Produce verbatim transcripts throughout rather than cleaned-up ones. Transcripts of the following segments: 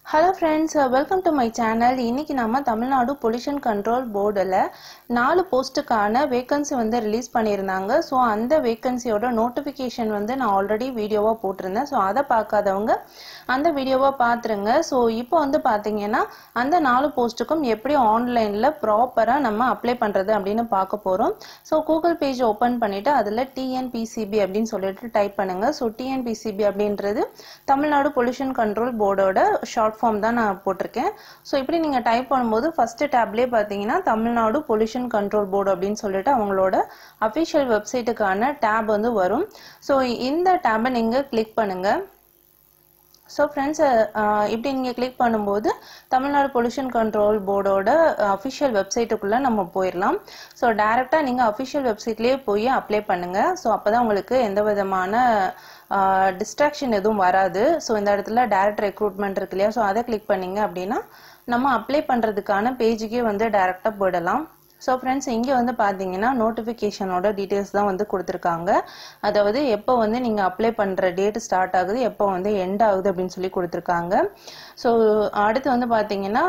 Hello friends, uh, welcome to my channel. இன்னைக்கு நாம Tamil Nadu pollution control போர்டுல நாலு போஸ்டுக்கான வேகன்சி வந்து ரிலீஸ் பண்ணியிருந்தாங்க. ஸோ அந்த வேகன்சியோட நோட்டிஃபிகேஷன் வந்து நான் ஆல்ரெடி வீடியோவா போட்டிருந்தேன். ஸோ அதை பார்க்காதவங்க அந்த வீடியோவா பார்த்துருங்க. ஸோ இப்போ வந்து பார்த்தீங்கன்னா அந்த நாலு போஸ்ட்டுக்கும் எப்படி ஆன்லைனில் ப்ராப்பராக நம்ம அப்ளை பண்ணுறது அப்படின்னு பார்க்க போகிறோம். ஸோ கூகுள் பேஜ் ஓப்பன் பண்ணிவிட்டு அதில் T N P C B அப்படின்னு சொல்லிட்டு டைப் பண்ணுங்கள். So T N P C B அப்படின்றது தமிழ்நாடு பொல்யூஷன் கண்ட்ரோல் போர்டோட ஷார்ட் ஃபார்ம் தான் நான் போட்டிருக்கேன். ஸோ இப்படி நீங்கள் டைப் பண்ணும்போது ஃபர்ஸ்ட் டேப்லேயே பார்த்தீங்கன்னா தமிழ்நாடு பொல்யூஷன் கண்ட்ரோல் போர்டு அப்படின்னு சொல்லிட்டு அவங்களோட அஃபிஷியல் வெப்சைட்டுக்கான டேப் வந்து வரும். ஸோ இந்த டேபை நீங்கள் கிளிக் பண்ணுங்கள். ஸோ ஃப்ரெண்ட்ஸ், இப்படி நீங்கள் கிளிக் பண்ணும்போது தமிழ்நாடு பொல்யூஷன் கண்ட்ரோல் போர்டோட அஃபிஷியல் வெப்சைட்டுக்குள்ளே நம்ம போயிடலாம். ஸோ டைரெக்டாக நீங்கள் அஃபிஷியல் வெப்சைட்லேயே போய் அப்ளை பண்ணுங்கள். ஸோ அப்போ தான் உங்களுக்கு எந்த விதமான டிஸ்ட்ராக்ஷன் எதுவும் வராது. ஸோ இந்த இடத்துல டைரக்ட் ரெக்ரூட்மெண்ட் இருக்கு இல்லையா, ஸோ அதை கிளிக் பண்ணிங்க அப்படின்னா நம்ம அப்ளை பண்ணுறதுக்கான பேஜுக்கே வந்து டைரெக்டாக போயிடலாம். ஸோ ஃப்ரெண்ட்ஸ், இங்கே வந்து பார்த்தீங்கன்னா நோட்டிஃபிகேஷனோட டீட்டெயில்ஸ் தான் வந்து கொடுத்துருக்காங்க. அதாவது எப்போ வந்து நீங்கள் அப்ளை பண்ணுற டேட் ஸ்டார்ட் ஆகுது, எப்போ வந்து எண்ட் ஆகுது அப்படின்னு சொல்லி கொடுத்துருக்காங்க. ஸோ அடுத்து வந்து பார்த்தீங்கன்னா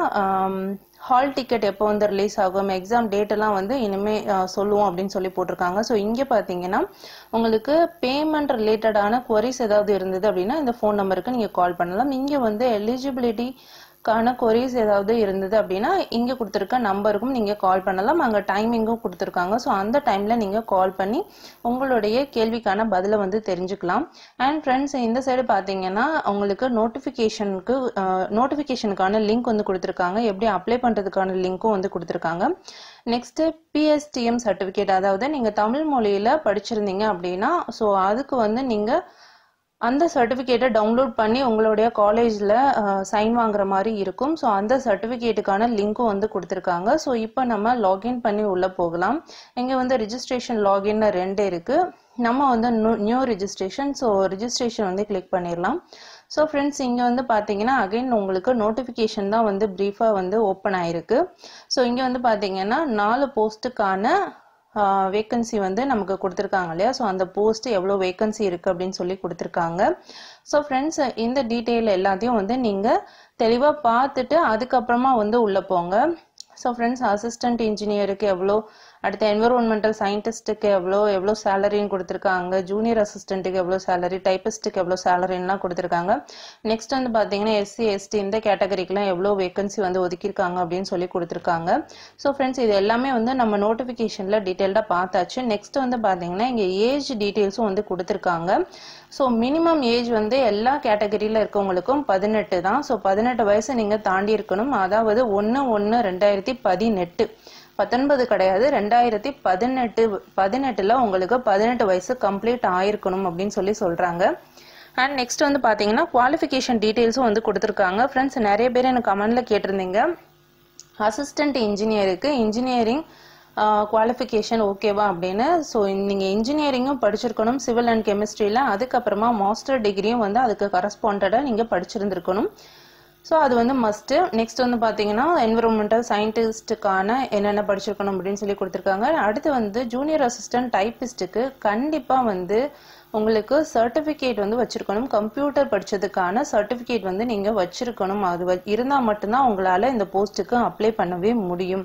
ஹால் டிக்கெட் எப்போ வந்து ரிலீஸ் ஆகும், எக்ஸாம் டேட் எல்லாம் வந்து இனிமேல் சொல்லுவோம் அப்படின்னு சொல்லி போட்டிருக்காங்க. ஸோ இங்கே பார்த்தீங்கன்னா உங்களுக்கு பேமெண்ட் ரிலேட்டடான குவரிஸ் ஏதாவது இருந்தது அப்படின்னா இந்த ஃபோன் நம்பருக்கு நீங்கள் கால் பண்ணலாம். இங்கே வந்து எலிஜிபிலிட்டி கான கொரிஸ் ஏதாவது இருந்தது அப்படின்னா இங்கே கொடுத்துருக்க நம்பருக்கும் நீங்கள் கால் பண்ணலாம். அங்கே டைமிங்கும் கொடுத்துருக்காங்க. ஸோ அந்த டைமில் நீங்கள் கால் பண்ணி உங்களுடைய கேள்விக்கான பதிலை வந்து தெரிஞ்சுக்கலாம். அண்ட் ஃப்ரெண்ட்ஸ், இந்த சைடு பார்த்தீங்கன்னா உங்களுக்கு நோட்டிஃபிகேஷனுக்கு நோட்டிஃபிகேஷனுக்கான லிங்க் வந்து கொடுத்துருக்காங்க. எப்படி அப்ளை பண்ணுறதுக்கான லிங்க்கும் வந்து கொடுத்துருக்காங்க. Next P S T M certificate, அதாவது நீங்கள் தமிழ் மொழியில் படிச்சிருந்தீங்க அப்படின்னா ஸோ அதுக்கு வந்து நீங்கள் அந்த சர்டிஃபிகேட்டை டவுன்லோட் பண்ணி உங்களுடைய காலேஜில் சைன் வாங்குற மாதிரி இருக்கும். ஸோ அந்த சர்டிஃபிகேட்டுக்கான லிங்க்கும் வந்து கொடுத்துருக்காங்க. ஸோ இப்போ நம்ம லாகின் பண்ணி உள்ளே போகலாம். இங்கே வந்து ரிஜிஸ்ட்ரேஷன் லாகின்னு ரெண்டு இருக்குது. நம்ம வந்து நியூ ரிஜிஸ்ட்ரேஷன், ஸோ ரிஜிஸ்ட்ரேஷன் வந்து கிளிக் பண்ணிடலாம். ஸோ ஃப்ரெண்ட்ஸ், இங்கே வந்து பார்த்தீங்கன்னா அகைன் உங்களுக்கு நோட்டிஃபிகேஷன் தான் வந்து ப்ரீஃபாக வந்து ஓப்பன் ஆயிருக்கு. ஸோ இங்கே வந்து பார்த்தீங்கன்னா நாலு போஸ்ட்டுக்கான வேக்கன்சி வந்து நமக்கு கொடுத்துருக்காங்க இல்லையா, ஸோ அந்த போஸ்ட் எவ்வளோ வேக்கன்சி இருக்குது அப்படின்னு சொல்லி கொடுத்துருக்காங்க. ஸோ ஃப்ரெண்ட்ஸ், இந்த டீட்டெயில் எல்லாத்தையும் வந்து நீங்கள் தெளிவாக பார்த்துட்டு அதுக்கப்புறமா வந்து உள்ளே போங்க. ஸோ ஃப்ரெண்ட்ஸ், அசிஸ்டன்ட் இன்ஜினியருக்கு எவ்வளோ, அடுத்த என்விரான்மெண்டல் சயின்டிஸ்ட்டுக்கு எவ்வளோ எவ்வளோ சேலரின்னு கொடுத்துருக்காங்க, ஜூனியர் அசிஸ்டண்ட்டுக்கு எவ்வளோ சேலரி, டைப்பிஸ்ட்டுக்கு எவ்வளோ சேலரின்லாம் கொடுத்துருக்காங்க. நெக்ஸ்ட் வந்து பார்த்தீங்கன்னா எஸ்சி எஸ்டி இந்த கேட்டகரிக்கெலாம் எவ்வளோ வேகன்சி வந்து ஒதுக்கியிருக்காங்க அப்படின்னு சொல்லி கொடுத்துருக்காங்க. ஸோ ஃப்ரெண்ட்ஸ், இது எல்லாமே வந்து நம்ம நோட்டிஃபிகேஷனில் டீட்டெயில்டாக பார்த்தாச்சு. நெக்ஸ்ட் வந்து பார்த்தீங்கன்னா இங்கே ஏஜ் டீட்டெயில்ஸும் வந்து கொடுத்துருக்காங்க. ஸோ மினிமம் ஏஜ் வந்து எல்லா கேட்டகரியில் இருக்கவங்களுக்கும் பதினெட்டு தான். ஸோ பதினெட்டு வயசு நீங்கள் தாண்டி இருக்கணும். அதாவது ஒன்று ஒன்று ரெண்டாயிரத்தி பதினெட்டு பத்தொன்பது கிடையாது, ரெண்டாயிரத்தி பதினெட்டு பதினெட்டுல உங்களுக்கு பதினெட்டு வயசு கம்ப்ளீட் ஆயிருக்கணும் அப்படின்னு சொல்லி சொல்றாங்க. அண்ட் நெக்ஸ்ட் வந்து பாத்தீங்கன்னா குவாலிஃபிகேஷன் டீடைல்ஸும் வந்து கொடுத்துருக்காங்க. ஃப்ரெண்ட்ஸ், நிறைய பேர் எனக்கு கமெண்ட்ல கேட்டிருந்தீங்க அசிஸ்டன்ட் இன்ஜினியருக்கு இன்ஜினியரிங் குவாலிஃபிகேஷன் ஓகேவா அப்படின்னு. ஸோ நீங்கள் இன்ஜினியரிங்கும் படிச்சிருக்கணும் சிவில் அண்ட் கெமிஸ்ட்ரியில், அதுக்கப்புறமா மாஸ்டர் டிகிரியும் வந்து அதுக்கு கரஸ்பாண்டடாக நீங்கள் படிச்சிருந்துருக்கணும். ஸோ அது வந்து மஸ்ட்டு. நெக்ஸ்ட் வந்து பார்த்தீங்கன்னா என்விரான்மெண்டல் சயின்டிஸ்ட்டுக்கான என்னென்ன படிச்சிருக்கணும் அப்படின்னு சொல்லி கொடுத்துருக்காங்க. அடுத்து வந்து ஜூனியர் அசிஸ்டன்ட் டைப்பிஸ்ட்டுக்கு கண்டிப்பாக வந்து உங்களுக்கு சர்டிஃபிகேட் வந்து வச்சுருக்கணும். கம்ப்யூட்டர் படித்ததுக்கான சர்டிஃபிகேட் வந்து நீங்கள் வச்சுருக்கணும். அது இருந்தால் மட்டும்தான் உங்களால் இந்த போஸ்ட்டுக்கு அப்ளை பண்ணவே முடியும்.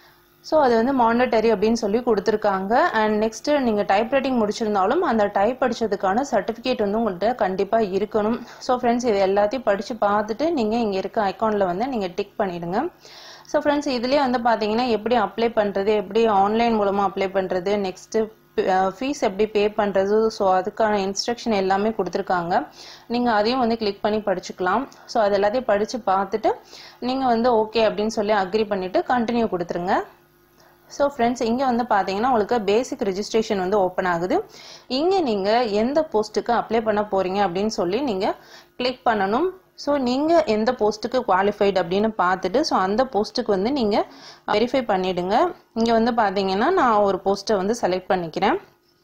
ஸோ அது வந்து மாண்டட்டரி அப்படின்னு சொல்லி கொடுத்துருக்காங்க. அண்ட் நெக்ஸ்ட் நீங்கள் டைப் ரைட்டிங் முடிச்சிருந்தாலும் அந்த டைப் படித்ததுக்கான சர்டிஃபிகேட் வந்து உங்கள்கிட்ட கண்டிப்பாக இருக்கணும். ஸோ ஃப்ரெண்ட்ஸ், இது எல்லாத்தையும் படித்து பார்த்துட்டு நீங்கள் இங்கே இருக்க ஐக்கானில் வந்து நீங்கள் டிக் பண்ணிவிடுங்க. ஸோ ஃப்ரெண்ட்ஸ், இதுலேயே வந்து பார்த்தீங்கன்னா எப்படி அப்ளை பண்ணுறது, எப்படி ஆன்லைன் மூலமாக அப்ளை பண்ணுறது, நெக்ஸ்ட்டு ஃபீஸ் எப்படி பே பண்ணுறது, ஸோ அதுக்கான இன்ஸ்ட்ரக்ஷன் எல்லாமே கொடுத்துருக்காங்க. நீங்கள் அதையும் வந்து கிளிக் பண்ணி படிச்சுக்கலாம். ஸோ அது எல்லாத்தையும் படித்து பார்த்துட்டு நீங்கள் வந்து ஓகே அப்படின்னு சொல்லி அக்ரி பண்ணிவிட்டு கண்டினியூ கொடுத்துருங்க. ஸோ ஃப்ரெண்ட்ஸ், இங்கே வந்து பார்த்தீங்கன்னா உங்களுக்கு பேசிக் ரெஜிஸ்ட்ரேஷன் வந்து ஓப்பன் ஆகுது. இங்கே நீங்கள் எந்த போஸ்ட்டுக்கு அப்ளை பண்ண போகிறீங்க அப்படின்னு சொல்லி நீங்கள் கிளிக் பண்ணணும். ஸோ நீங்கள் எந்த போஸ்ட்டுக்கு குவாலிஃபைடு அப்படின்னு பார்த்துட்டு ஸோ அந்த போஸ்ட்டுக்கு வந்து நீங்கள் வெரிஃபை பண்ணிவிடுங்க. இங்கே வந்து பார்த்தீங்கன்னா நான் ஒரு போஸ்ட்டை வந்து செலக்ட் பண்ணிக்கிறேன்.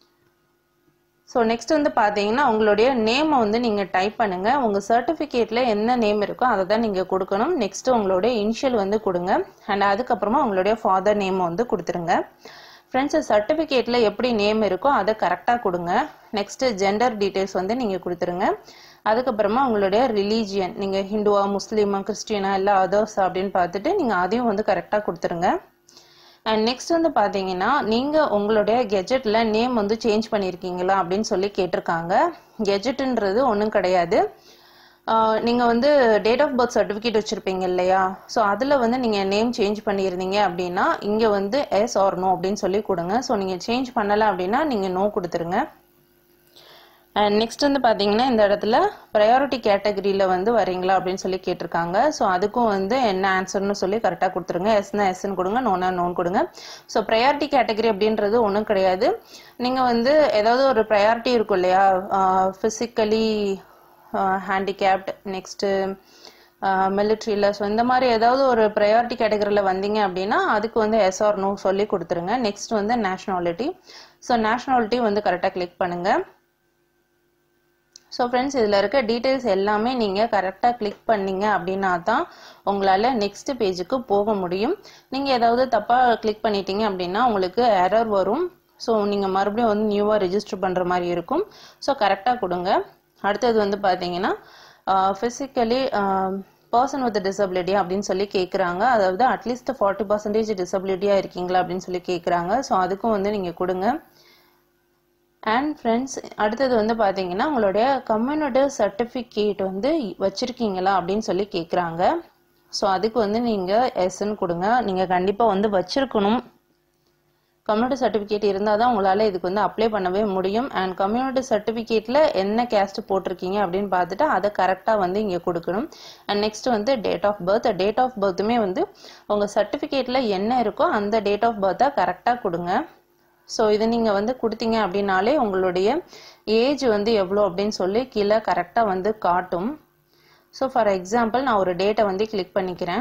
ஸோ நெக்ஸ்ட் வந்து பார்த்தீங்கன்னா உங்களுடைய நேமை வந்து நீங்கள் டைப் பண்ணுங்கள். உங்கள் சர்டிஃபிகேட்டில் என்ன நேம் இருக்கோ அதை தான் நீங்கள் கொடுக்கணும். நெக்ஸ்ட்டு உங்களுடைய இனிஷியல் வந்து கொடுங்க. அண்ட் அதுக்கப்புறமா உங்களுடைய ஃபாதர் நேமை வந்து கொடுத்துருங்க. ஃப்ரெண்ட்ஸ், சர்டிஃபிகேட்டில் எப்படி நேம் இருக்கோ அதை கரெக்டாக கொடுங்க. நெக்ஸ்ட்டு ஜெண்டர் டீட்டெயில்ஸ் வந்து நீங்கள் கொடுத்துருங்க. அதுக்கப்புறமா உங்களுடைய ரிலீஜியன், நீங்கள் ஹிந்துவா, முஸ்லீமா, கிறிஸ்டியனா, இல்லை அதர்ஸ் அப்படின்னு பார்த்துட்டு நீங்கள் அதையும் வந்து கரெக்டாக கொடுத்துருங்க. அண்ட் நெக்ஸ்ட் வந்து பார்த்தீங்கன்னா, நீங்கள் உங்களுடைய கெஜெட்டில் நேம் வந்து சேஞ்ச் பண்ணியிருக்கீங்களா அப்படின்னு சொல்லி கேட்டிருக்காங்க. கெஜெட்டுன்றது ஒன்றும் கிடையாது. நீங்கள் வந்து டேட் ஆஃப் பர்த் சர்டிஃபிகேட் வச்சுருப்பீங்க இல்லையா, ஸோ அதில் வந்து நீங்கள் நேம் சேஞ்ச் பண்ணியிருந்தீங்க அப்படின்னா இங்கே வந்து எஸ் ஆர் நோ அப்படின்னு சொல்லி கொடுங்க. ஸோ நீங்கள் சேஞ்ச் பண்ணலை அப்படின்னா நீங்கள் நோ கொடுத்துருங்க. அண்ட் நெக்ஸ்ட் வந்து பார்த்தீங்கன்னா, இந்த இடத்துல ப்ரையாரிட்டி கேட்டகரியில் வந்து வரீங்களா அப்படின்னு சொல்லி கேட்டிருக்காங்க. ஸோ அதுக்கும் வந்து என்ன ஆன்சர்னு சொல்லி கரெக்டாக கொடுத்துருங்க. எஸ்னா எஸ்ன்னு கொடுங்க, நோனா நோன் கொடுங்க. ஸோ ப்ரையாரிட்டி கேட்டகரி அப்படின்றது ஒன்றும் கிடையாது. நீங்கள் வந்து ஏதாவது ஒரு ப்ரையாரிட்டி இருக்கும் இல்லையா, ஃபிசிக்கலி ஹேண்டிகேப்ட், நெக்ஸ்ட்டு மிலிட்ரியில், ஸோ இந்த மாதிரி ஏதாவது ஒரு ப்ரையாரிட்டி கேட்டகரியில் வந்தீங்க அப்படின்னா அதுக்கு வந்து எஸ் ஆர் நோ சொல்லி கொடுத்துருங்க. நெக்ஸ்ட் வந்து நேஷ்னாலிட்டி. ஸோ நேஷ்னாலிட்டி வந்து கரெக்டாக கிளிக் பண்ணுங்கள். ஸோ ஃப்ரெண்ட்ஸ், இதில் இருக்க டீட்டெயில்ஸ் எல்லாமே நீங்கள் கரெக்டாக கிளிக் பண்ணிங்க அப்படின்னா தான் உங்களால் நெக்ஸ்ட் பேஜுக்கு போக முடியும். நீங்கள் ஏதாவது தப்பாக கிளிக் பண்ணிட்டீங்க அப்படின்னா உங்களுக்கு எரர் வரும். ஸோ நீங்கள் மறுபடியும் வந்து நியூவாக ரெஜிஸ்டர் பண்ணுற மாதிரி இருக்கும். ஸோ கரெக்டாக கொடுங்க. அடுத்தது வந்து பார்த்தீங்கன்னா, ஃபிசிக்கலி பர்சன் வித் டிசபிலிட்டி அப்படின்னு சொல்லி கேட்குறாங்க. அதாவது அட்லீஸ்ட் ஃபார்ட்டி பர்சன்டேஜ் டிசபிலிட்டியாக இருக்கீங்களா அப்படின்னு சொல்லி கேட்குறாங்க. ஸோ அதுக்கும் வந்து நீங்கள் கொடுங்க. அண்ட் ஃப்ரெண்ட்ஸ், அடுத்தது வந்து பார்த்தீங்கன்னா, உங்களுடைய கம்யூனிட்டி சர்டிஃபிகேட் வந்து வச்சுருக்கீங்களா அப்படின்னு சொல்லி கேட்குறாங்க. ஸோ அதுக்கு வந்து நீங்கள் எஸ்ன்னு கொடுங்க. நீங்கள் கண்டிப்பாக வந்து வச்சுருக்கணும். கம்யூனிட்டி சர்டிஃபிகேட் இருந்தால் தான் உங்களால் இதுக்கு வந்து அப்ளை பண்ணவே முடியும். அண்ட் கம்யூனிட்டி சர்டிஃபிகேட்டில் என்ன கேஸ்ட் போட்டிருக்கீங்க அப்படின்னு பார்த்துட்டு அதை கரெக்டாக வந்து இங்கே கொடுக்கணும். அண்ட் நெக்ஸ்ட் வந்து date of birth. Date of பர்த்துமே வந்து உங்கள் சர்டிஃபிகேட்டில் என்ன இருக்கோ அந்த டேட் ஆஃப் பர்த்தை கரெக்டாக கொடுங்க. ஸோ இது நீங்கள் வந்து கொடுத்தீங்க அப்படின்னாலே உங்களுடைய ஏஜ் வந்து எவ்வளோ அப்படின்னு சொல்லி கீழே கரெக்டாக வந்து காட்டும். ஸோ ஃபார் எக்ஸாம்பிள் நான் ஒரு டேட்டை வந்து கிளிக் பண்ணிக்கிறேன்.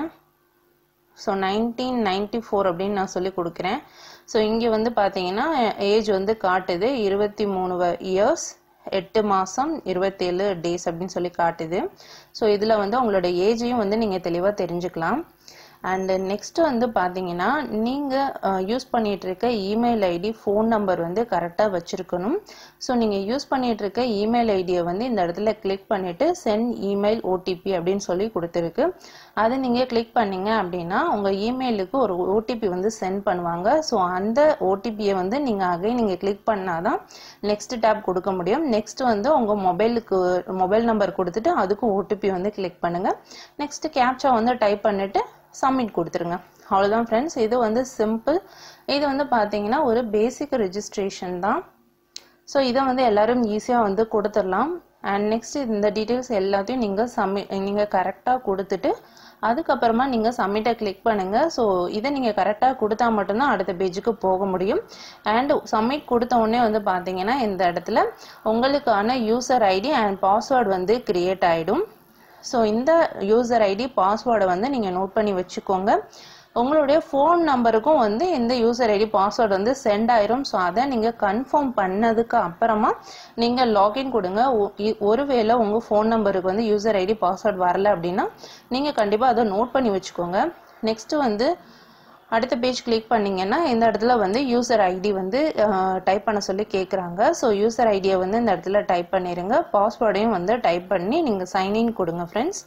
ஸோ நைன்டீன் நைன்டி ஃபோர் அப்படின்னு நான் சொல்லி கொடுக்குறேன். ஸோ இங்கே வந்து பார்த்தீங்கன்னா ஏஜ் வந்து காட்டுது இருபத்தி மூணு இயர்ஸ் எட்டு மாதம் இருபத்தேழு டேஸ் அப்படின்னு சொல்லி காட்டுது. ஸோ இதில் வந்து உங்களோட ஏஜையும் வந்து நீங்கள் தெளிவாக தெரிஞ்சுக்கலாம். அண்ட் நெக்ஸ்ட் வந்து பார்த்தீங்கன்னா, நீங்கள் யூஸ் பண்ணிகிட்டு இருக்க இமெயில் ஐடி, ஃபோன் நம்பர் வந்து கரெக்டாக வச்சுருக்கணும். ஸோ நீங்கள் யூஸ் பண்ணிகிட்டு இருக்க இமெயில் ஐடியை வந்து இந்த இடத்துல கிளிக் பண்ணிவிட்டு சென்ட் இமெயில் ஓடிபி அப்படின்னு சொல்லி கொடுத்துருக்கு. அதை நீங்கள் கிளிக் பண்ணிங்க அப்படின்னா உங்கள் இமெயிலுக்கு ஒரு ஓடிபி வந்து சென்ட் பண்ணுவாங்க. ஸோ அந்த ஓடிபியை வந்து நீங்கள் அகைன் நீங்கள் கிளிக் பண்ணால் தான் நெக்ஸ்ட் டேப் கொடுக்க முடியும். நெக்ஸ்ட் வந்து உங்கள் மொபைலுக்கு மொபைல் நம்பர் கொடுத்துட்டு அதுக்கும் ஓடிபி வந்து கிளிக் பண்ணுங்கள். நெக்ஸ்ட் கேப்சா வந்து டைப் பண்ணிவிட்டு சப்மிட் கொடுத்துருங்க. அவ்வளோதான் ஃப்ரெண்ட்ஸ். இது வந்து சிம்பிள். இது வந்து பார்த்தீங்கன்னா ஒரு பேசிக் ரெஜிஸ்ட்ரேஷன் தான். ஸோ இதை வந்து எல்லாரும் ஈஸியாக வந்து கொடுத்துடலாம். அண்ட் நெக்ஸ்ட் இந்த டீட்டெயில்ஸ் எல்லாத்தையும் நீங்கள் சப்மிட் நீங்கள் கரெக்டாக கொடுத்துட்டு அதுக்கப்புறமா நீங்கள் சப்மிட்டை கிளிக் பண்ணுங்கள். ஸோ இதை நீங்கள் கரெக்டாக கொடுத்தா மட்டும்தான் அடுத்த பேஜுக்கு போக முடியும். அண்ட் சப்மிட் கொடுத்த உடனே வந்து பார்த்தீங்கன்னா இந்த இடத்துல உங்களுக்கான யூசர் ஐடி அண்ட் பாஸ்வேர்டு வந்து கிரியேட் ஆகிடும். ஸோ இந்த யூசர் ஐடி பாஸ்வேர்டை வந்து நீங்கள் நோட் பண்ணி வச்சுக்கோங்க. உங்களுடைய ஃபோன் நம்பருக்கும் வந்து இந்த யூசர் ஐடி பாஸ்வேர்டு வந்து சென்ட் ஆயிரும். ஸோ அதை நீங்கள் கன்ஃபார்ம் பண்ணதுக்கு அப்புறமா நீங்கள் லாகின் கொடுங்க. ஒருவேளை உங்கள் ஃபோன் நம்பருக்கு வந்து யூசர் ஐடி பாஸ்வேர்டு வரல அப்படின்னா நீங்கள் கண்டிப்பாக அதை நோட் பண்ணி வச்சுக்கோங்க. நெக்ஸ்ட்டு வந்து அடுத்த பேஜ் கிளிக் பண்ணிங்கன்னா இந்த இடத்துல வந்து யூசர் ஐடி வந்து டைப் பண்ண சொல்லி கேட்குறாங்க. ஸோ யூசர் ஐடியை வந்து இந்த இடத்துல டைப் பண்ணிடுங்க. பாஸ்வேர்டையும் வந்து டைப் பண்ணி நீங்கள் சைன்இன் கொடுங்க ஃப்ரெண்ட்ஸ்.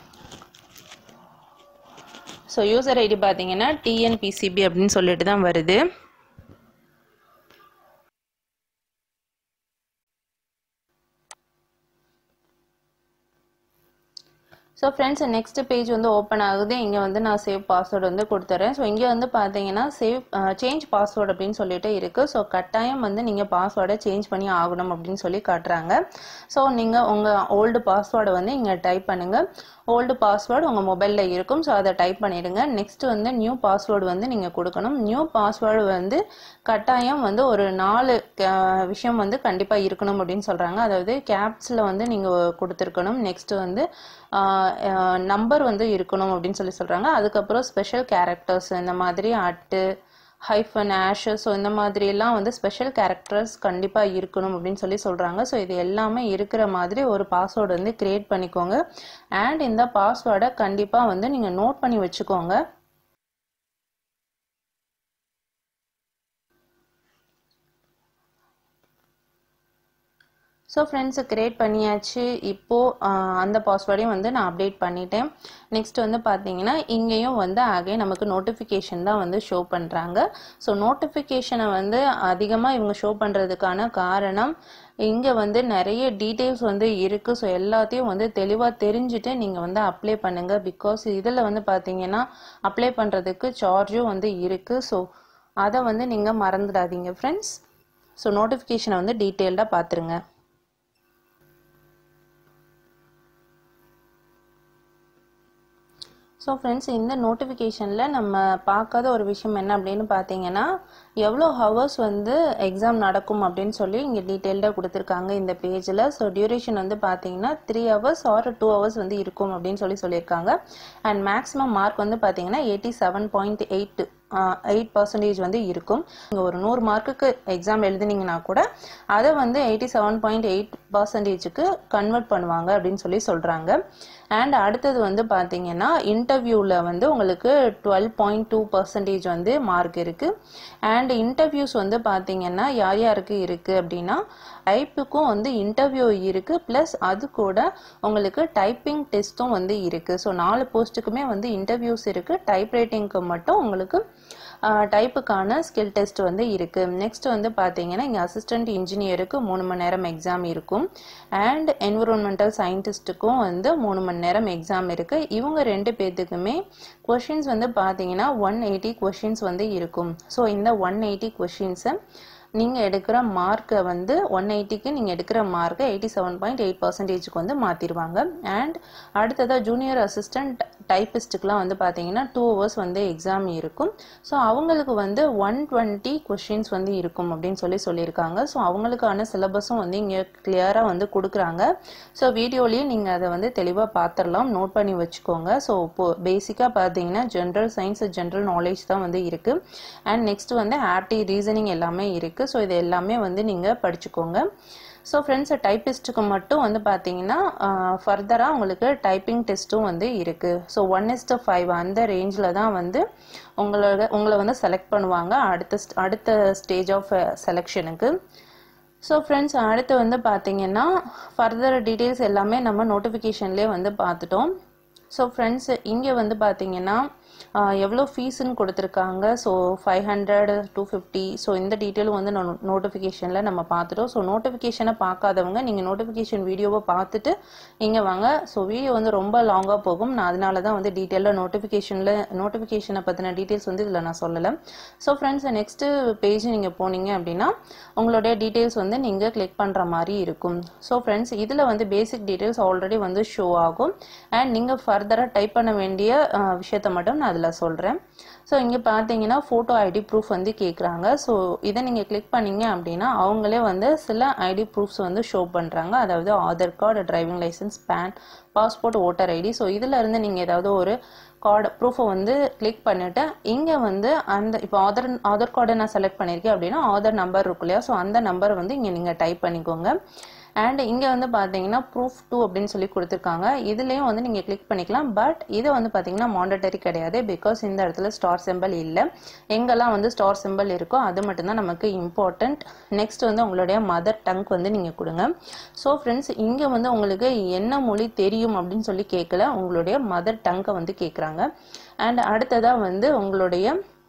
ஸோ யூசர் ஐடி பார்த்தீங்கன்னா டிஎன்பிசிபி அப்படின்னு சொல்லிட்டு தான் வருது. ஸோ ஃப்ரெண்ட்ஸ், நெக்ஸ்ட் பேஜ் வந்து ஓப்பன் ஆகுது. இங்கே வந்து நான் சேவ் பாஸ்வேர்டு வந்து கொடுத்துறேன். ஸோ இங்கே வந்து பார்த்தீங்கன்னா சேவ் சேஞ்ச் பாஸ்வேர்டு அப்படின்னு சொல்லிட்டு இருக்குது. ஸோ கட்டாயம் வந்து நீங்கள் பாஸ்வேர்டை சேஞ்ச் பண்ணி ஆகணும் அப்படின்னு சொல்லி காட்டுறாங்க. ஸோ நீங்கள் உங்கள் ஓல்டு பாஸ்வேர்டை வந்து இங்கே டைப் பண்ணுங்கள். ஓல்டு பாஸ்வேர்டு உங்கள் மொபைலில் இருக்கும். ஸோ அதை டைப் பண்ணிவிடுங்க. நெக்ஸ்ட் வந்து நியூ பாஸ்வேர்டு வந்து நீங்கள் கொடுக்கணும். நியூ பாஸ்வேர்டு வந்து கட்டாயம் வந்து ஒரு நாலு விஷயம் வந்து கண்டிப்பாக இருக்கணும் அப்படின்னு சொல்கிறாங்க. அதாவது கேப்ஸில் வந்து நீங்கள் கொடுத்துருக்கணும். நெக்ஸ்ட் வந்து நம்பர் வந்து இருக்கணும் அப்படின்னு சொல்லி சொல்கிறாங்க. அதுக்கப்புறம் ஸ்பெஷல் கேரக்டர்ஸ் இந்த மாதிரி அட்டு ஹைஃபன் ஆஷ் ஸோ இந்த மாதிரிலாம் வந்து ஸ்பெஷல் கேரக்டர்ஸ் கண்டிப்பாக இருக்கணும் அப்படின்னு சொல்லி சொல்கிறாங்க. ஸோ இது எல்லாமே இருக்கிற மாதிரி ஒரு பாஸ்வேர்டு வந்து கிரியேட் பண்ணிக்கோங்க. அண்ட் இந்த பாஸ்வேர்டை கண்டிப்பாக வந்து நீங்கள் நோட் பண்ணி வச்சுக்கோங்க. ஸோ ஃப்ரெண்ட்ஸ் கிரியேட் பண்ணியாச்சு. இப்போது அந்த பாஸ்வேர்டையும் வந்து நான் அப்டேட் பண்ணிட்டேன். நெக்ஸ்ட் வந்து பார்த்தீங்கன்னா இங்கேயும் வந்து அகைன் நமக்கு நோட்டிஃபிகேஷன் தான் வந்து ஷோ பண்ணுறாங்க. ஸோ நோட்டிஃபிகேஷனை வந்து அதிகமாக இவங்க ஷோ பண்ணுறதுக்கான காரணம் இங்கே வந்து நிறைய டீட்டெயில்ஸ் வந்து இருக்குது. ஸோ எல்லாத்தையும் வந்து தெளிவாக தெரிஞ்சுட்டு நீங்கள் வந்து அப்ளை பண்ணுங்கள். பிகாஸ் இதில் வந்து பார்த்தீங்கன்னா அப்ளை பண்ணுறதுக்கு சார்ஜும் வந்து இருக்குது. ஸோ அதை வந்து நீங்கள் மறந்துடாதீங்க ஃப்ரெண்ட்ஸ். ஸோ நோட்டிஃபிகேஷனை வந்து டீட்டெயில்டாக பார்த்துருங்க. ஸோ ஃப்ரெண்ட்ஸ் இந்த நோட்டிஃபிகேஷனில் நம்ம பார்க்காத ஒரு விஷயம் என்ன அப்படின்னு பார்த்தீங்கன்னா எவ்வளோ ஹவர்ஸ் வந்து எக்ஸாம் நடக்கும் அப்படின்னு சொல்லி இங்கே டீட்டெயில்டாக கொடுத்துருக்காங்க இந்த பேஜில். ஸோ டியூரேஷன் வந்து பார்த்தீங்கன்னா three hours or two hours வந்து இருக்கும் அப்படின்னு சொல்லி சொல்லியிருக்காங்க. அண்ட் மேக்ஸிமம் மார்க் வந்து பார்த்தீங்கன்னா eighty seven point eight eight percentage வந்து இருக்கும். நீங்கள் ஒரு நூறு மார்க்குக்கு எக்ஸாம் எழுதுனீங்கன்னா கூட அதை வந்து எயிட்டி செவன் பாயிண்ட் எயிட் பர்சன்டேஜுக்கு கன்வெர்ட் பண்ணுவாங்க அப்படின்னு சொல்லி சொல்கிறாங்க. அண்ட் அடுத்தது வந்து பார்த்தீங்கன்னா இன்டர்வியூவில் வந்து உங்களுக்கு டுவெல் பாயிண்ட் டூ பர்சன்டேஜ் வந்து மார்க் இருக்குது. அண்ட் இன்டர்வியூஸ் வந்து பார்த்தீங்கன்னா யார் யாருக்கு இருக்குது அப்படின்னா டைப்புக்கும் வந்து இன்டர்வியூ இருக்குது, ப்ளஸ் அது கூட உங்களுக்கு டைப்பிங் டெஸ்ட்டும் வந்து இருக்குது. ஸோ நாலு போஸ்ட்டுக்குமே வந்து இன்டர்வியூஸ் இருக்குது. டைப் ரைட்டிங்க்கு மட்டும் உங்களுக்கு டைப்புக்கான ஸ்கில் டெஸ்ட் வந்து இருக்குது. நெக்ஸ்ட் வந்து பார்த்தீங்கன்னா இங்கே அசிஸ்டன்ட் இன்ஜினியருக்கு மூணு மணி நேரம் எக்ஸாம் இருக்கும். அண்ட் என்விரான்மெண்டல் சயின்டிஸ்ட்டுக்கும் வந்து மூணு மணி நேரம் எக்ஸாம் இருக்குது. இவங்க ரெண்டு பேர்த்துக்குமே கொஷின்ஸ் வந்து பார்த்தீங்கன்னா ஒன் எயிட்டி கொஷின்ஸ் வந்து இருக்கும். ஸோ இந்த ஒன் எயிட்டி கொஷின்ஸை நீங்கள் எடுக்கிற மார்க்கை வந்து ஒன் எயிட்டிக்கு நீங்கள் எடுக்கிற மார்க்கை எயிட்டி செவன் பாயிண்ட் எயிட் பர்சன்டேஜுக்கு வந்து மாற்றிடுவாங்க. அண்ட் அடுத்ததாக ஜூனியர் அசிஸ்டன்ட் டைப்பிஸ்ட்டுக்கெலாம் வந்து பார்த்தீங்கன்னா டூ ஹவர்ஸ் வந்து எக்ஸாம் இருக்கும். ஸோ அவங்களுக்கு வந்து ஒன் டுவெண்ட்டி கொஷின்ஸ் வந்து இருக்கும் அப்படின்னு சொல்லி சொல்லியிருக்காங்க. ஸோ அவங்களுக்கான சிலபஸும் வந்து இங்கே கிளியராக வந்து கொடுக்குறாங்க. ஸோ வீடியோலேயே நீங்கள் அதை வந்து தெளிவாக பார்த்துடலாம், நோட் பண்ணி வச்சுக்கோங்க. ஸோ இப்போது பேசிக்காக பார்த்தீங்கன்னா ஜென்ரல் சயின்ஸ் ஜென்ரல் நாலேஜ் தான் வந்து இருக்குது. அண்ட் நெக்ஸ்ட் வந்து ஆப்டி ரீசனிங் எல்லாமே இருக்குது. ஸோ இது எல்லாமே வந்து நீங்கள் படிச்சுக்கோங்க. ஸோ ஃப்ரெண்ட்ஸ் டைப்பிஸ்ட்டுக்கு மட்டும் வந்து பார்த்தீங்கன்னா ஃபர்தராக உங்களுக்கு டைப்பிங் டெஸ்ட்டும் வந்து இருக்குது. ஸோ ஒன் இஸ்டு ஃபைவ் அந்த ரேஞ்சில் தான் வந்து உங்களோட உங்களை வந்து செலக்ட் பண்ணுவாங்க அடுத்த அடுத்த ஸ்டேஜ் ஆஃப் செலெக்ஷனுக்கு. ஸோ ஃப்ரெண்ட்ஸ் அடுத்து வந்து பார்த்தீங்கன்னா ஃபர்தர் டீட்டெயில்ஸ் எல்லாமே நம்ம நோட்டிஃபிகேஷன்லேயே வந்து பார்த்துட்டோம். ஸோ ஃப்ரெண்ட்ஸ் இங்கே வந்து பார்த்தீங்கன்னா எவ்வளோ ஃபீஸுன்னு கொடுத்துருக்காங்க. So five hundred two fifty so இந்த டீட்டெயிலும் வந்து நோட்டிஃபிகேஷனில் நம்ம பார்த்துட்டோம். ஸோ நோட்டிஃபிகேஷனை பார்க்காதவங்க நீங்கள் நோட்டிஃபிகேஷன் வீடியோவை பார்த்துட்டு இங்கே வாங்க. ஸோ வீடியோ வந்து ரொம்ப லாங்காக போகும். நான் அதனால தான் வந்து டீட்டெயிலாக நோட்டிஃபிகேஷனில் நோட்டிஃபிகேஷனை பற்றின டீட்டெயில்ஸ் வந்து இதில் நான் சொல்லலை. ஸோ ஃப்ரெண்ட்ஸ் நெக்ஸ்ட்டு பேஜ் நீங்கள் போனீங்க அப்படின்னா உங்களுடைய டீட்டெயில்ஸ் வந்து நீங்கள் கிளிக் பண்ணுற மாதிரி இருக்கும். ஸோ ஃப்ரெண்ட்ஸ் இதில் வந்து பேசிக் டீட்டெயில்ஸ் ஆல்ரெடி வந்து ஷோ ஆகும். அண்ட் நீங்கள் ஃபர்தராக டைப் பண்ண வேண்டிய விஷயத்தை மட்டும் நான் அதில் சொல்கிறேன். ஸோ இங்கே பார்த்தீங்கன்னா ஃபோட்டோ ஐடி ப்ரூஃப் வந்து கேட்குறாங்க. ஸோ இதை நீங்கள் கிளிக் பண்ணீங்க அப்படின்னா அவங்களே வந்து சில ஐடி ப்ரூஃப்ஸ் வந்து ஷோ பண்ணுறாங்க. அதாவது Aadhaar card, driving licence, PAN, passport, voter ID. So இதில் இருந்து நீங்கள் ஏதாவது ஒரு கார்டு ப்ரூஃபை வந்து கிளிக் பண்ணிவிட்டு இங்கே வந்து அந்த இப்போ ஆதார் ஆதார் கார்டை நான் செலக்ட் பண்ணியிருக்கேன் அப்படின்னா ஆதார் நம்பர் இருக்கு இல்லையா, ஸோ அந்த நம்பரை வந்து இங்கே நீங்கள் டைப் பண்ணிக்கோங்க. அண்ட் இங்கே வந்து பார்த்தீங்கன்னா ப்ரூஃப் டூ அப்படின்னு சொல்லி கொடுத்துருக்காங்க. இதுலேயும் வந்து நீங்கள் கிளிக் பண்ணிக்கலாம். பட் இது வந்து பார்த்தீங்கன்னா மாண்டட்டரி கிடையாது. பிகாஸ் இந்த இடத்துல ஸ்டார் சிம்பிள் இல்லை. எங்கெல்லாம் வந்து ஸ்டார் சிம்பிள் இருக்கோ அது மட்டும்தான் நமக்கு இம்பார்ட்டண்ட். நெக்ஸ்ட் வந்து உங்களுடைய மதர் டங் வந்து நீங்கள் கொடுங்க. ஸோ ஃப்ரெண்ட்ஸ் இங்கே வந்து உங்களுக்கு என்ன மொழி தெரியும் அப்படின்னு சொல்லி கேட்கல, உங்களுடைய மதர் டங்கை வந்து கேட்குறாங்க. அண்ட் அடுத்ததாக வந்து உங்களுடைய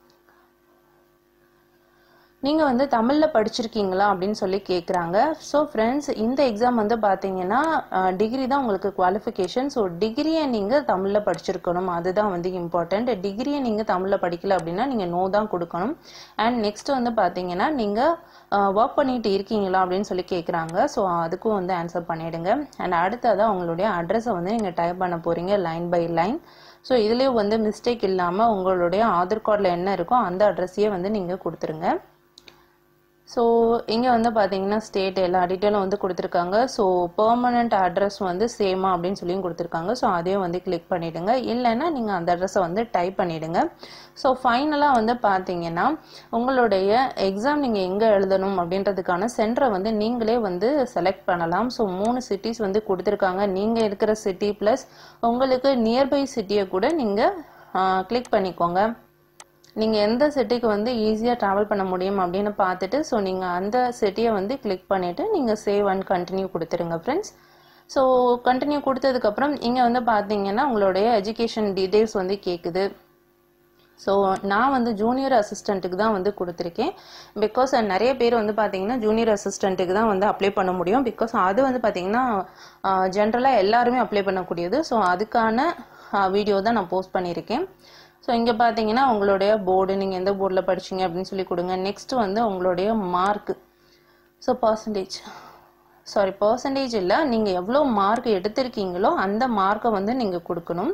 நீங்கள் வந்து தமிழில் படிச்சிருக்கீங்களா அப்படின்னு சொல்லி கேட்குறாங்க. ஸோ ஃப்ரெண்ட்ஸ் இந்த எக்ஸாம் வந்து பார்த்தீங்கன்னா டிகிரி தான் உங்களுக்கு குவாலிஃபிகேஷன். ஸோ டிகிரியை நீங்கள் தமிழில் படிச்சிருக்கணும், அதுதான் வந்து இம்பார்ட்டண்ட். டிகிரியை நீங்கள் தமிழில் படிக்கல அப்படின்னா நீங்கள் நோ தான் கொடுக்கணும். அண்ட் நெக்ஸ்ட் வந்து பார்த்தீங்கன்னா நீங்கள் ஒர்க் பண்ணிட்டு இருக்கீங்களா அப்படின்னு சொல்லி கேட்குறாங்க. ஸோ அதுக்கும் வந்து ஆன்சர் பண்ணிவிடுங்க. அண்ட் அடுத்ததாக உங்களுடைய அட்ரஸை வந்து நீங்கள் டைப் பண்ண போகிறீங்க லைன் பை லைன். ஸோ இதுலேயும் வந்து மிஸ்டேக் இல்லாமல் உங்களுடைய ஆதார் கார்டில் என்ன இருக்கோ அந்த அட்ரஸையே வந்து நீங்கள் கொடுத்துருங்க. ஸோ இங்கே வந்து பார்த்தீங்கன்னா ஸ்டேட் எல்லா டீட்டெயிலும் வந்து கொடுத்துருக்காங்க. ஸோ பெர்மனண்ட் அட்ரஸ் வந்து சேமா அப்படின்னு சொல்லியும் கொடுத்துருக்காங்க. ஸோ அதையும் வந்து கிளிக் பண்ணிவிடுங்க. இல்லைன்னா நீங்கள் அந்த அட்ரஸை வந்து டைப் பண்ணிவிடுங்க. ஸோ ஃபைனலாக வந்து பார்த்தீங்கன்னா உங்களுடைய எக்ஸாம் நீங்கள் எங்கே எழுதணும் அப்படின்றதுக்கான சென்டரை வந்து நீங்களே வந்து செலக்ட் பண்ணலாம். ஸோ மூணு சிட்டிஸ் வந்து கொடுத்துருக்காங்க. நீங்கள் இருக்கிற சிட்டி ப்ளஸ் உங்களுக்கு நியர்பை சிட்டியை கூட நீங்கள் கிளிக் பண்ணிக்கோங்க. நீங்கள் எந்த சிட்டிக்கு வந்து ஈஸியாக ட்ராவல் பண்ண முடியும் அப்படின்னு பார்த்துட்டு ஸோ நீங்கள் அந்த சிட்டியை வந்து கிளிக் பண்ணிவிட்டு நீங்கள் சேவ் அண்ட் கண்டினியூ கொடுத்துருங்க ஃப்ரெண்ட்ஸ். ஸோ கண்டினியூ கொடுத்ததுக்கப்புறம் இங்கே வந்து பார்த்தீங்கன்னா உங்களுடைய எஜுகேஷன் டீட்டெயில்ஸ் வந்து கேட்குது. ஸோ நான் வந்து ஜூனியர் அசிஸ்டண்ட்டுக்கு தான் வந்து கொடுத்துருக்கேன். பிகாஸ் நிறைய பேர் வந்து பார்த்தீங்கன்னா ஜூனியர் அசிஸ்டண்ட்டுக்கு தான் வந்து அப்ளை பண்ண முடியும். பிகாஸ் அது வந்து பார்த்தீங்கன்னா ஜென்ரலாக எல்லாருமே அப்ளை பண்ணக்கூடியது. ஸோ அதுக்கான வீடியோ தான் நான் போஸ்ட் பண்ணியிருக்கேன். ஸோ இங்கே பார்த்தீங்கன்னா உங்களுடைய போர்டு, நீங்கள் எந்த போர்டில் படிச்சிங்க அப்படின்னு சொல்லி கொடுங்க. நெக்ஸ்ட் வந்து உங்களுடைய mark, so percentage sorry percentage இல்லை, நீங்கள் எவ்வளோ மார்க் எடுத்திருக்கீங்களோ அந்த மார்க்கை வந்து நீங்கள் கொடுக்கணும்.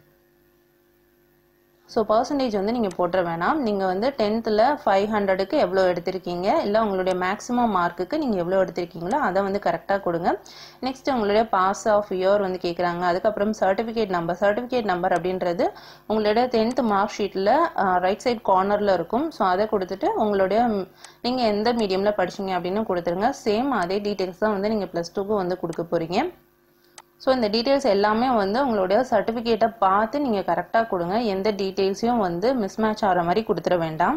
ஸோ பர்சன்டேஜ் வந்து நீங்கள் போட்டுற வேணாம். நீங்கள் வந்து டென்த்தில் ஃபைவ் ஹண்ட்ரடுக்கு எவ்வளோ எடுத்திருக்கீங்க, இல்லை உங்களுடைய மேக்ஸிமம் மார்க்குக்கு நீங்கள் எவ்வளோ எடுத்திருக்கீங்களோ அதை வந்து கரெக்டாக கொடுங்க. நெக்ஸ்ட் உங்களுடைய பாஸ் ஆஃப் இயர் வந்து கேட்குறாங்க. அதுக்கப்புறம் சர்டிஃபிகேட் நம்பர். சர்டிஃபிகேட் நம்பர் அப்படின்றது உங்களுடைய டென்த் மார்க் ஷீட்டில் ரைட் சைட் கார்னரில் இருக்கும். ஸோ அதை கொடுத்துட்டு உங்களுடைய நீங்கள் எந்த மீடியமில் படிச்சிங்க அப்படின்னு கொடுத்துருங்க. சேம் அதே டீட்டெயில்ஸ் தான் வந்து நீங்கள் ப்ளஸ் டூக்கு வந்து கொடுக்க போகிறீங்க. ஸோ இந்த டீட்டெயில்ஸ் எல்லாமே வந்து உங்களுடைய சர்டிஃபிகேட்டை பார்த்து நீங்கள் கரெக்டாக கொடுங்க. எந்த டீட்டெயில்ஸையும் வந்து மிஸ்மேட்ச் ஆகிற மாதிரி கொடுத்துட வேண்டாம்.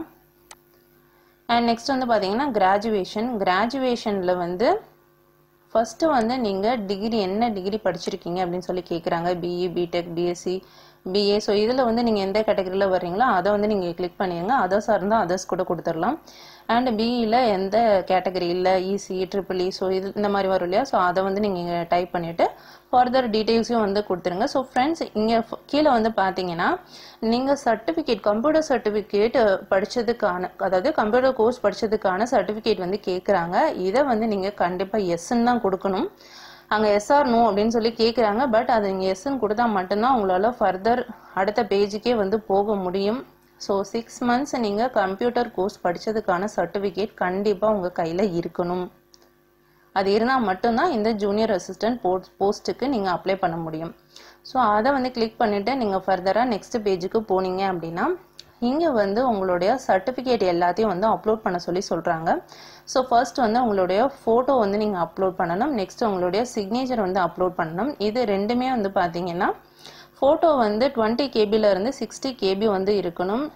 அண்ட் நெக்ஸ்ட் வந்து பார்த்தீங்கன்னா கிராஜுவேஷன். கிராஜுவேஷனில் வந்து ஃபஸ்ட்டு வந்து நீங்கள் டிகிரி என்ன டிகிரி படிச்சிருக்கீங்க அப்படின்னு சொல்லி கேட்குறாங்க. BE, BTech, BSc, BA. So இதில் வந்து நீங்கள் எந்த கேட்டகரியில் வர்றீங்களோ அதை வந்து நீங்கள் கிளிக் பண்ணிடுங்க. அதர்ஸாக இருந்தால் அதர்ஸ் கூட கொடுத்துடலாம். அண்ட் பிஇயில் எந்த கேட்டகரி இல்லை, இசி, ட்ரிபிள் இ, ஸோ இது இந்த மாதிரி வரும் இல்லையா, ஸோ அதை வந்து நீங்கள் டைப் பண்ணிவிட்டு ஃபர்தர் டீட்டெயில்ஸையும் வந்து கொடுத்துருங்க. ஸோ ஃப்ரெண்ட்ஸ் இங்கே கீழே வந்து பார்த்தீங்கன்னா நீங்கள் சர்டிஃபிகேட் கம்ப்யூட்டர் சர்டிஃபிகேட் படித்ததுக்கான, அதாவது கம்ப்யூட்டர் கோர்ஸ் படித்ததுக்கான சர்டிஃபிகேட் வந்து கேட்குறாங்க. இதை வந்து நீங்கள் கண்டிப்பாக எஸ்ன்னு தான் கொடுக்கணும். அங்கே எஸ்ஆர் நோ அப்படின்னு சொல்லி கேட்குறாங்க. பட் அது நீங்கள் எஸ்ன்னு கொடுத்தா மட்டும்தான் உங்களால் ஃபர்தர் அடுத்த பேஜுக்கே வந்து போக முடியும். ஸோ சிக்ஸ் மந்த்ஸ் நீங்கள் கம்ப்யூட்டர் கோர்ஸ் படித்ததுக்கான சர்டிஃபிகேட் கண்டிப்பாக உங்கள் கையில் இருக்கணும். அது இருந்தால் மட்டும்தான் இந்த ஜூனியர் அசிஸ்டன்ட் போஸ்ட் போஸ்ட்டுக்கு நீங்கள் அப்ளை பண்ண முடியும். ஸோ அதை வந்து கிளிக் பண்ணிவிட்டு நீங்கள் ஃபர்தராக நெக்ஸ்ட் பேஜுக்கு போனீங்க அப்படின்னா இங்கே வந்து உங்களுடைய சர்டிஃபிகேட் எல்லாத்தையும் வந்து அப்லோட் பண்ண சொல்லி சொல்கிறாங்க. ஸோ ஃபர்ஸ்ட் வந்து உங்களுடைய ஃபோட்டோ வந்து நீங்கள் அப்லோட் பண்ணணும். நெக்ஸ்ட் உங்களுடைய சிக்னேச்சர் வந்து அப்லோட் பண்ணணும். இது ரெண்டுமே வந்து பார்த்தீங்கன்னா ஃபோட்டோ வந்து டுவெண்ட்டி கேபிலேருந்து சிக்ஸ்டி கேபி வந்து இருக்கணும்.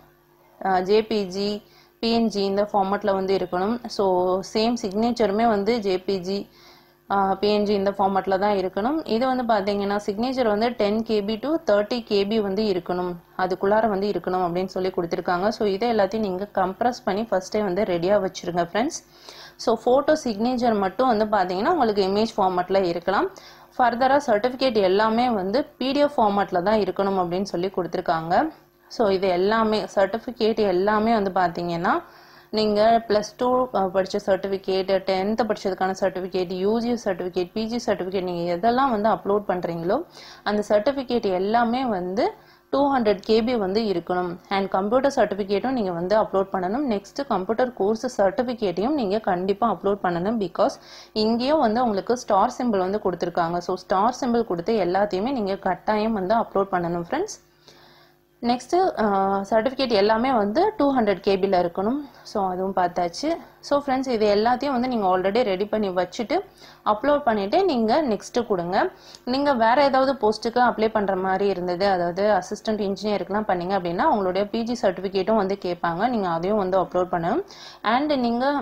ஜேபிஜி, பிஎன்ஜி இந்த ஃபார்மேட்டில் வந்து இருக்கணும். ஸோ சேம் சிக்னேச்சருமே வந்து ஜேபிஜி, பிஎன்ஜி இந்த ஃபார்மேட்டில் தான் இருக்கணும். இது வந்து பார்த்தீங்கன்னா சிக்னேச்சர் வந்து ten KB to thirty KB வந்து இருக்கணும், அதுக்குள்ளார வந்து இருக்கணும் அப்படின்னு சொல்லி கொடுத்துருக்காங்க. ஸோ இதை எல்லாத்தையும் நீங்கள் கம்ப்ரஸ் பண்ணி ஃபர்ஸ்டே வந்து ரெடியாக வச்சுருங்க ஃப்ரெண்ட்ஸ். ஸோ ஃபோட்டோ சிக்னேச்சர் மட்டும் வந்து பார்த்தீங்கன்னா உங்களுக்கு இமேஜ் ஃபார்மேட்டில் இருக்கலாம். ஃபர்தராக சர்டிஃபிகேட் எல்லாமே வந்து பிடிஎஃப் ஃபார்மேட்டில் தான் இருக்கணும் அப்படின்னு சொல்லி கொடுத்துருக்காங்க. ஸோ இது எல்லாமே சர்டிஃபிகேட் எல்லாமே வந்து பார்த்தீங்கன்னா நீங்கள் ப்ளஸ் டூ படித்த சர்டிஃபிகேட், டென்த்து படித்ததுக்கான certificate, UG certificate, PG certificate, நீங்கள் எதெல்லாம் வந்து அப்லோட் பண்ணுறீங்களோ அந்த சர்டிஃபிகேட் எல்லாமே வந்து டூ ஹண்ட்ரட் கேபி வந்து இருக்கணும். அண்ட் கம்ப்யூட்டர் சர்டிஃபிகேட்டும் நீங்கள் வந்து அப்லோட் பண்ணணும். நெக்ஸ்ட் கம்ப்யூட்டர் கோர்ஸ் சர்டிஃபிகேட்டையும் நீங்கள் கண்டிப்பாக அப்லோட் பண்ணணும். பிகாஸ் இங்கேயும் வந்து உங்களுக்கு ஸ்டார் சிம்பிள் வந்து கொடுத்துருக்காங்க. ஸோ ஸ்டார் சிம்பிள் கொடுத்து எல்லாத்தையுமே நீங்கள் கட்டாயம் வந்து அப்லோட் பண்ணணும் ஃப்ரெண்ட்ஸ். நெக்ஸ்ட்டு சர்டிஃபிகேட் எல்லாமே வந்து டூ ஹண்ட்ரட் கேபியில் இருக்கணும். ஸோ அதுவும் பார்த்தாச்சு. ஸோ ஃப்ரெண்ட்ஸ் இது எல்லாத்தையும் வந்து நீங்கள் ஆல்ரெடி ரெடி பண்ணி வச்சுட்டு அப்லோட் பண்ணிவிட்டு நீங்கள் நெக்ஸ்ட்டு கொடுங்க. நீங்கள் வேறு ஏதாவது போஸ்ட்டுக்கு அப்ளை பண்ணுற மாதிரி இருந்தது, அதாவது அசிஸ்டன்ட் இன்ஜினியருக்குலாம் பண்ணிங்க அப்படின்னா உங்களுடைய பிஜி சர்டிஃபிகேட்டும் வந்து கேட்பாங்க. நீங்கள் அதையும் வந்து அப்லோட் பண்ணணும். அண்ட் நீங்கள்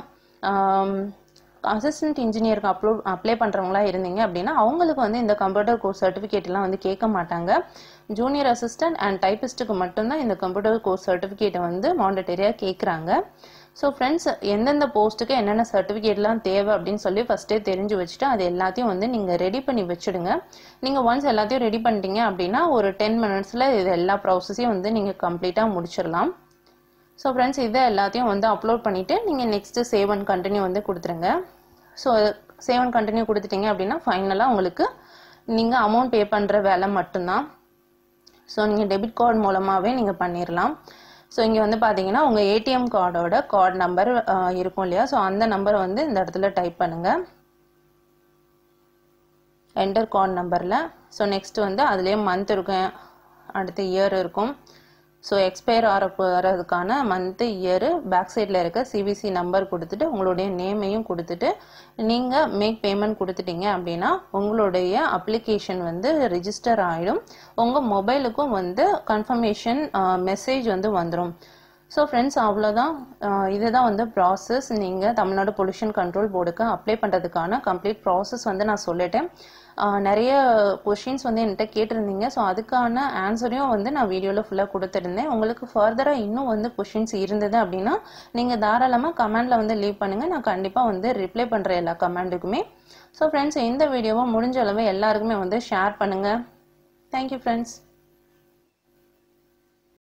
அசிஸ்டன்ட் இன்ஜினியருக்கு அப்லோட் அப்ளை பண்ணுறவங்களா இருந்தீங்க அப்படின்னா அவங்களுக்கு வந்து இந்த கம்ப்யூட்டர் கோர்ஸ் சர்டிஃபிகேட்லாம் வந்து கேட்க மாட்டாங்க. ஜூனியர் அசிஸ்டன்ட் அண்ட் டைப்பிஸ்ட்டுக்கு மட்டும்தான் இந்த கம்ப்யூட்டர் கோர்ஸ் சர்டிஃபிகேட்டை வந்து மாண்டட்டரியாக கேட்குறாங்க. ஸோ ஃப்ரெண்ட்ஸ் எந்தெந்த போஸ்ட்டுக்கு என்னென்ன சர்டிஃபிகேட்லாம் தேவை அப்படின்னு சொல்லி ஃபஸ்ட்டே தெரிஞ்சு வச்சுட்டு அது எல்லாத்தையும் வந்து நீங்கள் ரெடி பண்ணி வச்சுடுங்க. நீங்கள் ஒன்ஸ் எல்லாத்தையும் ரெடி பண்ணிட்டீங்க அப்படின்னா ஒரு டென் மினிட்ஸில் இது எல்லா ப்ராசஸையும் வந்து நீங்கள் கம்ப்ளீட்டாக முடிச்சிடலாம். ஸோ ஃப்ரெண்ட்ஸ் இதை எல்லாத்தையும் வந்து அப்லோட் பண்ணிவிட்டு நீங்கள் நெக்ஸ்ட்டு சேவ் அண்ட் கண்டினியூ வந்து கொடுத்துருங்க. ஸோ சேவ் அண்ட் கண்டினியூ கொடுத்துட்டீங்க அப்படின்னா ஃபைனலாக உங்களுக்கு நீங்கள் அமௌண்ட் பே பண்ணுற வேலை மட்டும்தான். ஸோ நீங்கள் டெபிட் கார்டு மூலமாகவே நீங்கள் பண்ணிடலாம். ஸோ இங்கே வந்து பார்த்தீங்கன்னா உங்கள் ஏடிஎம் கார்டோட கார்டு நம்பர் இருக்கும் இல்லையா, ஸோ அந்த நம்பரை வந்து இந்த இடத்துல டைப் பண்ணுங்கள், என்டர் கார்டு நம்பரில். ஸோ நெக்ஸ்ட் வந்து அதுலேயே மந்த் இருக்கும், அடுத்த இயர் இருக்கும். ஸோ எக்ஸ்பயர் ஆகிற போகிறதுக்கான மந்த்து இயரு பேக் சைடில் இருக்க சிவிசி நம்பர் கொடுத்துட்டு உங்களுடைய நேமையும் கொடுத்துட்டு நீங்கள் மேக் பேமெண்ட் கொடுத்துட்டீங்க அப்படின்னா உங்களுடைய அப்ளிகேஷன் வந்து ரிஜிஸ்டர் ஆகிடும். உங்கள் மொபைலுக்கும் வந்து கன்ஃபர்மேஷன் மெசேஜ் வந்து வந்துடும். ஸோ ஃப்ரெண்ட்ஸ் அவ்வளோதான். இதுதான் வந்து ப்ராசஸ். நீங்கள் தமிழ்நாடு பொல்யூஷன் கண்ட்ரோல் போர்டுக்கு அப்ளை பண்ணுறதுக்கான கம்ப்ளீட் ப்ராசஸ் வந்து நான் சொல்லிட்டேன். நிறைய கொஷின்ஸ் வந்து என்கிட்ட கேட்டிருந்தீங்க. ஸோ அதுக்கான ஆன்சரையும் வந்து நான் வீடியோவில் ஃபுல்லாக கொடுத்துருந்தேன். உங்களுக்கு ஃபர்தராக இன்னும் வந்து கொஷின்ஸ் இருந்தது அப்படின்னா நீங்கள் தாராளமாக கமெண்டில் வந்து லீவ் பண்ணுங்கள். நான் கண்டிப்பாக வந்து ரிப்ளை பண்ணுறேன் எல்லா கமெண்ட்டுக்குமே. ஸோ ஃப்ரெண்ட்ஸ் இந்த வீடியோவை முடிஞ்ச அளவு எல்லாருக்குமே வந்து ஷேர் பண்ணுங்கள். Thank you friends.